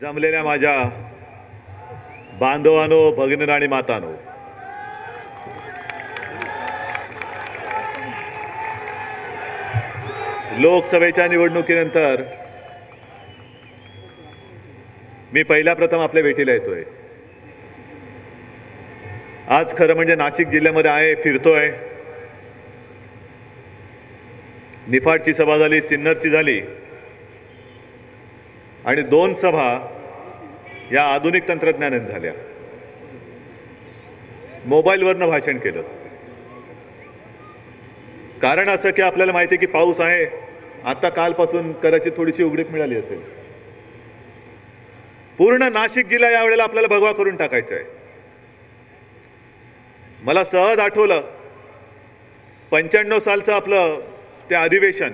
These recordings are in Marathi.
जमलेल्या माझ्या बांधवांनो, भगिनी आणि मातांनो, लोकसभेच्या निवडणुकीनंतर मी पहिल्या प्रथम आपल्या भेटीला येतोय. आज खरं म्हणजे नाशिक जिल्ह्यामध्ये आहे, फिरतोय. निफाडची सभा झाली, सिन्नरची झाली आणि 2 सभा या आधुनिक तंत्रज्ञानाने झाल्या. मोबाईलवरनं भाषण केलं. कारण असं की आपल्याला माहिती आहे की पाऊस आहे. आता कालपासून कदाचित थोडीशी उघडीप मिळाली असेल. पूर्ण नाशिक जिल्हा यावेळेला आपल्याला भगवा करून टाकायचा आहे. मला सहज आठवलं 95 सालचं आपलं ते अधिवेशन.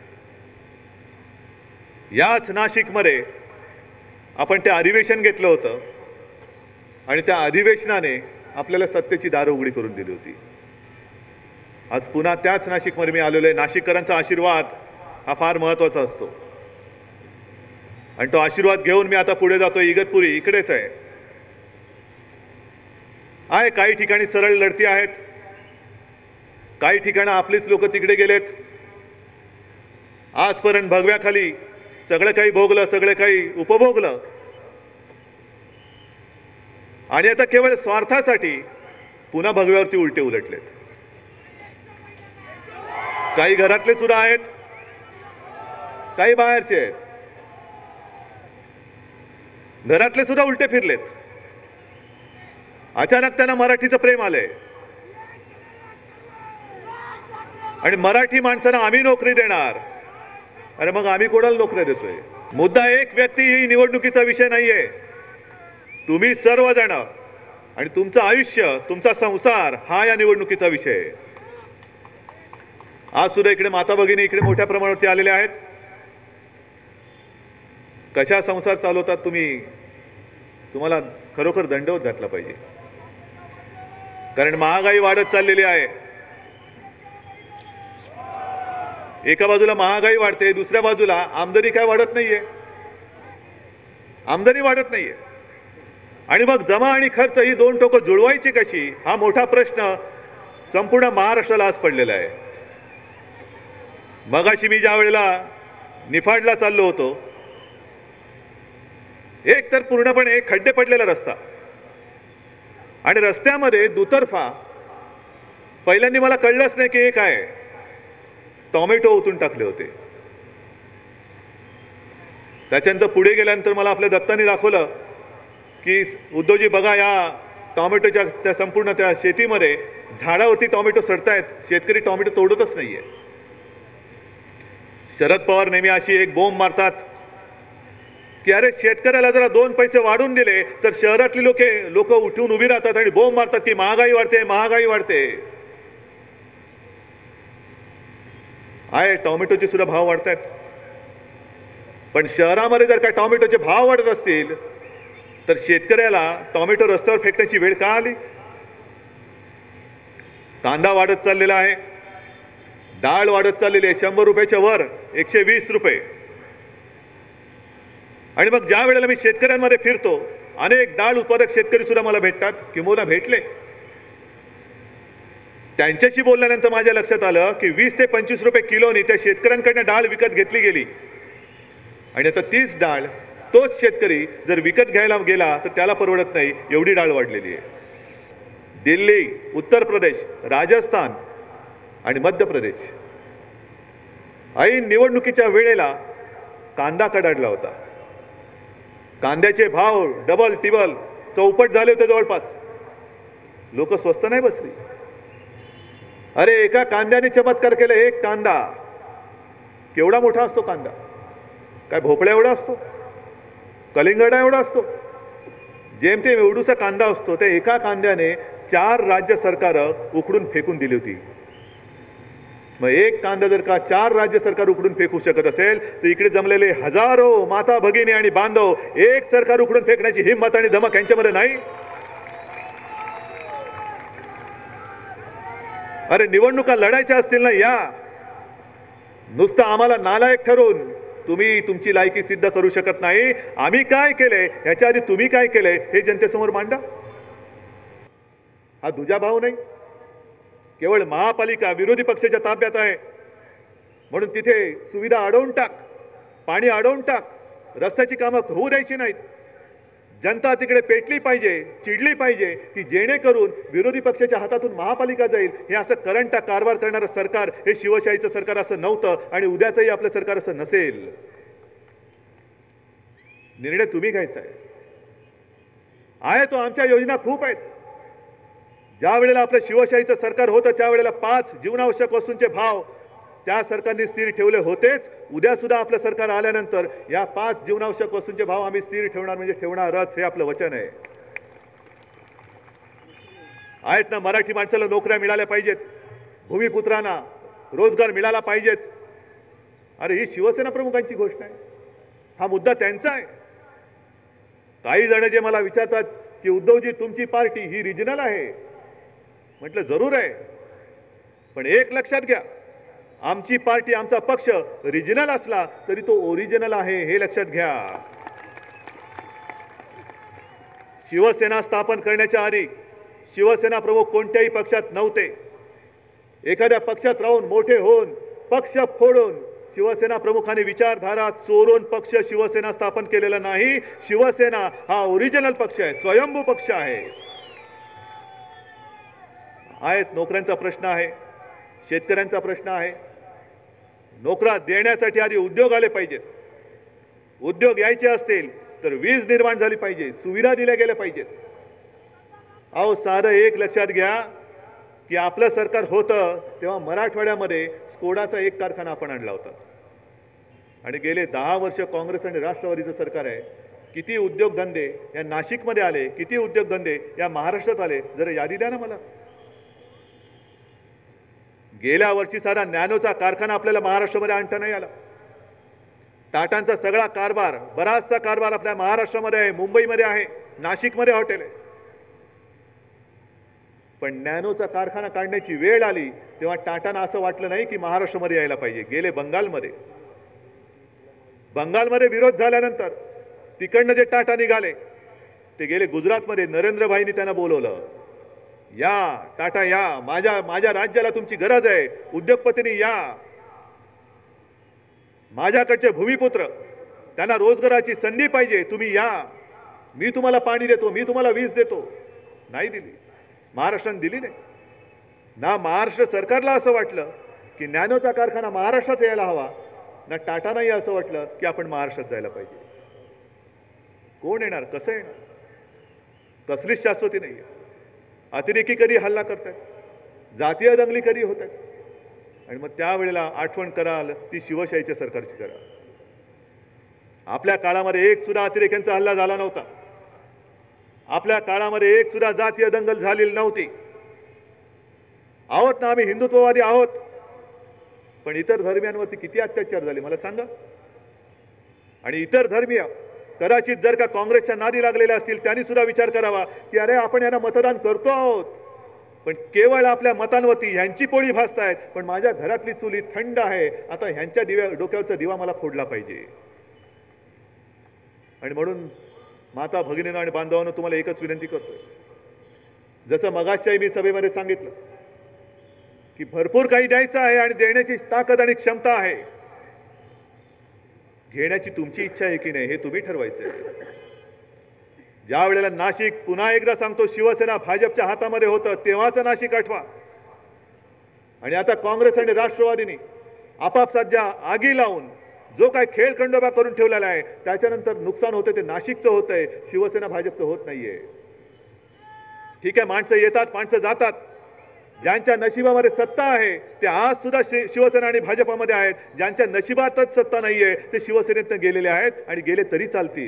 याच नाशिकमध्ये आपण ते अधिवेशन घेतलं होतं आणि त्या अधिवेशनाने आपल्याला सत्तेची दारं उघडी करून दिली होती. आज पुन्हा त्याच नाशिकमध्ये मी आलेलो आहे. नाशिककरांचा आशीर्वाद हा फार महत्त्वाचा असतो आणि तो आशीर्वाद घेऊन मी आता पुढे जातो. इगतपुरी इकडेच आहे. काही ठिकाणी सरळ लढती आहेत, काही ठिकाणी आपलीच लोक तिकडे गेलेत. आजपर्यंत भगव्याखाली सगळं काही भोगलं, सगळं काही उपभोगलं आणि आता केवळ स्वार्थासाठी पुन्हा भगव्यावरती उलटे उलटलेत. काही घरातले सुद्धा आहेत, काही बाहेरचे आहेत. घरातले सुद्धा उलटे फिरलेत. अचानक त्यांना मराठीचं प्रेम आलंय आणि मराठी माणसांना आम्ही नोकरी देणार. अरे मग आम्ही कोणाला नोकऱ्या देतोय? मुद्दा एक व्यक्ती ही निवडणुकीचा विषय नाहीये. तुम्ही सर्वजण आणि तुमचं आयुष्य, तुमचा संसार हा या निवडणुकीचा विषय आहे. आज सुद्धा इकडे माता भगिनी इकडे मोठ्या प्रमाणावरती आलेल्या आहेत. कशा संसार चालवतात तुम्ही? तुम्हाला खरोखर दंडवत घातला पाहिजे. कारण महागाई वाढत चाललेली आहे. एका बाजूला महागाई वाढते, दुसऱ्या बाजूला आमदानी काय वाढत नाहीये. आमदानी वाढत नाहीये आणि मग जमा आणि खर्च ही 2 टोकं जुळवायची कशी, हा मोठा प्रश्न संपूर्ण महाराष्ट्राला आज पडलेला आहे. मगाशी मी ज्या वेळेला निफाडला चाललो होतो, एक तर पूर्णपणे खड्डे पडलेला रस्ता आणि रस्त्यामध्ये दुतर्फा पहिल्यांदा मला कळलंच नाही की हे काय, टोमॅटो ओतून टाकले होते. त्याच्यानंतर पुढे गेल्यानंतर मला आपल्या दत्तानी दाखवलं की उद्धवजी बघा, या टोमॅटोच्या त्या संपूर्ण त्या शेतीमध्ये झाडावरती टोमॅटो सडतायत. शेतकरी टोमॅटो तोडतच नाहीये. शरद पवार नेहमी अशी एक बोंब मारतात की अरे शेतकऱ्याला जरा 2 पैसे वाढून दिले तर शहरातली लोक उठून उभी राहतात आणि बोंब मारतात की महागाई वाढते, महागाई वाढते. आहे टोमॅटोचे सुद्धा भाव वाढतात. पण शहरामध्ये जर का टोमॅटोचे भाव वाढत असतील तर शेतकऱ्याला टोमॅटो रस्त्यावर फेकण्याची वेळ का आली? कांदा वाढत चाललेला आहे, डाळ वाढत चाललेली आहे 100 रुपयाच्या वर 120 रुपये. आणि मग ज्या वेळेला मी शेतकऱ्यांमध्ये फिरतो, अनेक डाळ उत्पादक शेतकरी सुद्धा मला भेटतात, किंबहुना भेटले. त्यांच्याशी बोलल्यानंतर माझ्या लक्षात आलं की 20 ते 25 रुपये किलोनी त्या शेतकऱ्यांकडनं डाळ विकत घेतली गेली आणि आता तीच डाळ तोच शेतकरी जर विकत घ्यायला गेला तर त्याला परवडत नाही, एवढी डाळ वाढलेली आहे. दिल्ली, उत्तर प्रदेश, राजस्थान आणि मध्य प्रदेश ऐन निवडणुकीच्या वेळेला कांदा कडाडला होता. कांद्याचे भाव डबल टिबल चौपट झाले होते जवळपास. लोक स्वस्त नाही बसली. अरे एका कांद्याने चमत्कार केला. एक कांदा केवढा मोठा असतो कांदा? काय भोपळ्या एवढा असतो? कलिंगडा एवढा असतो? जेमतेम एवढूसा कांदा असतो. त्या एका कांद्याने 4 राज्य सरकारं उकडून फेकून दिली होती. मग एक कांदा जर का 4 राज्य सरकार उकडून फेकू शकत असेल तर इकडे जमलेले हजारो माता भगिनी आणि बांधव एक सरकार उकडून फेकण्याची हिंमत आणि धमक यांच्यामध्ये नाही. अरे निवडणुका लढायच्या असतील ना, या नुसतं आम्हाला नालायक ठरवून तुम्ही तुमची लायकी सिद्ध करू शकत नाही. आम्ही काय केलंय ह्याच्या आधी तुम्ही काय केलंय हे जनतेसमोर मांडा. हा दुजाभाव नाही. केवळ महापालिका विरोधी पक्षाच्या ताब्यात आहे म्हणून तिथे सुविधा अडवून टाक, पाणी अडवून टाक, रस्त्याची कामं होऊ द्यायची नाहीत. जनता तिकडे पेटली पाहिजे, चिडली पाहिजे की जेणेकरून विरोधी पक्षाच्या हातातून महापालिका जाईल. हे असं करंट कारभार करणारं सरकार हे शिवशाहीचं सरकार असं नव्हतं आणि उद्याचंही आपलं सरकार असं नसेल. निर्णय तुम्ही घ्यायचा आहे तो. आमच्या योजना खूप आहेत. ज्या वेळेला आपलं शिवशाहीचं सरकार होतं त्यावेळेला 5 जीवनावश्यक वस्तूंचे भाव त्या सरकारने स्थिर ठेवले होतेच. उद्या सुद्धा आपलं सरकार आल्यानंतर या 5 जीवनावश्यक वस्तूंचे भाव आम्ही स्थिर ठेवणार, म्हणजे ठेवणारच, हे आपलं वचन आहे. आहेत ना, मराठी माणसाला नोकऱ्या मिळाल्या पाहिजेत, भूमिपुत्रांना रोजगार मिळाला पाहिजेच. अरे ही शिवसेना प्रमुखांची घोषणा आहे, हा मुद्दा त्यांचा आहे. काही जण जे मला विचारतात की उद्धवजी तुमची पार्टी ही रिजनल आहे, म्हटलं जरूर आहे, पण एक लक्षात घ्या, आमची पार्टी आमचा पक्ष रिजनल असला तरी तो ओरिजिनल आहे, हे लक्षात घ्या. शिवसेना स्थापन करण्याच्या आधी शिवसेना प्रमुख कोणत्याही पक्षात नव्हते. एखाद्या पक्षात राहून मोठे होऊन पक्ष फोडून शिवसेना प्रमुखांनी विचारधारा चोरून पक्ष शिवसेना स्थापन केलेला नाही. शिवसेना हा ओरिजिनल पक्ष आहे, स्वयंभू पक्ष आहे. आहेत नोकऱ्यांचा प्रश्न आहे, शेतकऱ्यांचा प्रश्न आहे. नोकऱ्या देण्यासाठी आधी उद्योग आले पाहिजेत. उद्योग यायचे असतील तर वीज निर्माण झाली पाहिजे, सुविधा दिल्या गेल्या पाहिजेत. अहो साधं एक लक्षात घ्या की आपलं सरकार होतं तेव्हा मराठवाड्यामध्ये स्कोडाचा एक कारखाना आपण आणला होता आणि गेले 10 वर्ष काँग्रेस आणि राष्ट्रवादीचं सरकार आहे. किती उद्योगधंदे या नाशिकमध्ये आले, किती उद्योगधंदे या महाराष्ट्रात आले, जरा यादी द्या ना मला. गेल्या वर्षी सारा नॅनोचा कारखाना आपल्याला महाराष्ट्रामध्ये आणता नाही आला. टाटांचा सगळा कारभार, बराचसा कारभार आपल्या महाराष्ट्रामध्ये आहे, मुंबईमध्ये आहे, नाशिकमध्ये हॉटेल आहे. पण नॅनोचा कारखाना काढण्याची वेळ आली तेव्हा टाटांना असं वाटलं नाही की महाराष्ट्रामध्ये यायला पाहिजे. गेले बंगालमध्ये विरोध झाल्यानंतर तिकडनं जे टाटा निघाले ते गेले गुजरातमध्ये. नरेंद्र भाईंनी त्यांना बोलवलं, या टाटा या, माझ्या राज्याला तुमची गरज आहे, उद्योगपतींनी या, माझ्याकडचे भूमिपुत्र त्यांना रोजगाराची संधी पाहिजे, तुम्ही या, मी तुम्हाला पाणी देतो, मी तुम्हाला वीज देतो. नाही दिली, महाराष्ट्राने दिली नाही ना. महाराष्ट्र सरकारला असं वाटलं की नॅनोचा कारखाना महाराष्ट्रात यायला हवा ना, टाटानाही असं वाटलं की आपण महाराष्ट्रात जायला पाहिजे. कोण येणार, कसं येणार, कसलीच शाश्वती नाही. अतिरेकी कधी हल्ला करतात, जातीय दंगली कधी होतात, आणि मग त्यावेळेला आठवण कराल ती शिवशाहीच्या सरकारची करा. आपल्या काळामध्ये एक सुद्धा अतिरेक्यांचा हल्ला झाला नव्हता. आपल्या काळामध्ये एक सुद्धा जातीय दंगल झालेली नव्हती. आहोत ना आम्ही हिंदुत्ववादी आहोत, पण इतर धर्मियांवरती किती अत्याचार झाले मला सांगा. आणि इतर धर्मीय कदाचित जर का काँग्रेसच्या नादी लागलेल्या असतील त्यांनी सुद्धा विचार करावा की अरे आपण यांना मतदान करतो आहोत, पण केवळ आपल्या मतांवरती ह्यांची पोळी भासतायत, पण माझ्या घरातली चुली थंड आहे, आता ह्यांच्या डोक्यावरचा दिवा मला फोडला पाहिजे. आणि म्हणून माता भगिनींनो आणि बांधवांनो तुम्हाला एकच विनंती करतोय, जसं मगाच्याही मी सभेमध्ये सांगितलं की भरपूर काही द्यायचं आहे आणि देण्याची ताकद आणि क्षमता आहे. घेण्याची तुमची इच्छा आहे की नाही हे तुम्ही ठरवायचं आहे. ज्या वेळेला नाशिक, पुन्हा एकदा सांगतो, शिवसेना भाजपच्या हातामध्ये होतं तेव्हाचं नाशिक आठवा. आणि आता काँग्रेस आणि राष्ट्रवादीने आपापसात ज्या आगी लावून जो काय खेळखंडोबा करून ठेवलेला आहे त्याच्यानंतर नुकसान होते ते नाशिकचं होतंय, शिवसेना भाजपचं होत नाहीये. ठीक आहे, माणसं येतात, माणसं जातात. ज्यांच्या नशिबामध्ये सत्ता आहे ते आज सुद्धा शिवसेना आणि भाजपामध्ये आहेत. ज्यांच्या नशिबातच सत्ता नाहीये ते शिवसेनेतनं गेलेले आहेत आणि गेले तरी चालतील.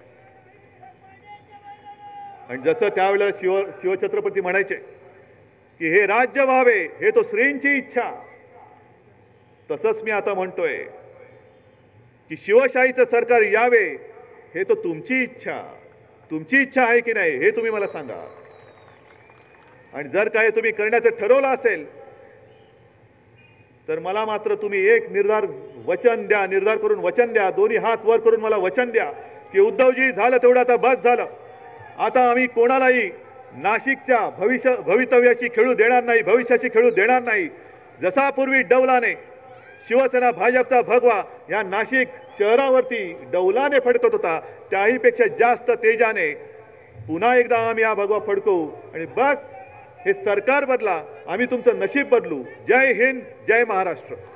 आणि जसं त्यावेळेला शिवछत्रपती म्हणायचे की हे राज्य व्हावे हे तो श्रींची इच्छा, तसंच मी आता म्हणतोय की शिवशाहीचं सरकार यावे हे तो तुमची इच्छा आहे की नाही हे तुम्ही मला सांगा. आणि जर काय तुम्ही करण्याचं ठरवलं असेल तर मला मात्र तुम्ही एक निर्धार करून वचन द्या, दोन्ही हात वर करून मला वचन द्या की उद्धवजी झालं तेवढं, आता बस झालं. आता आम्ही कोणालाही नाशिकच्या भवितव्याशी खेळू देणार नाही, भविष्याशी खेळू देणार नाही. जसा पूर्वी डौलाने शिवसेना भाजपचा भगवा या नाशिक शहरावरती डौलाने फडकत होता, त्याहीपेक्षा जास्त तेजाने पुन्हा एकदा आम्ही हा भगवा फडकवू आणि बस हे सरकार बदला, आम्ही तुमचं नशीब बदलू. जय हिंद, जय महाराष्ट्र.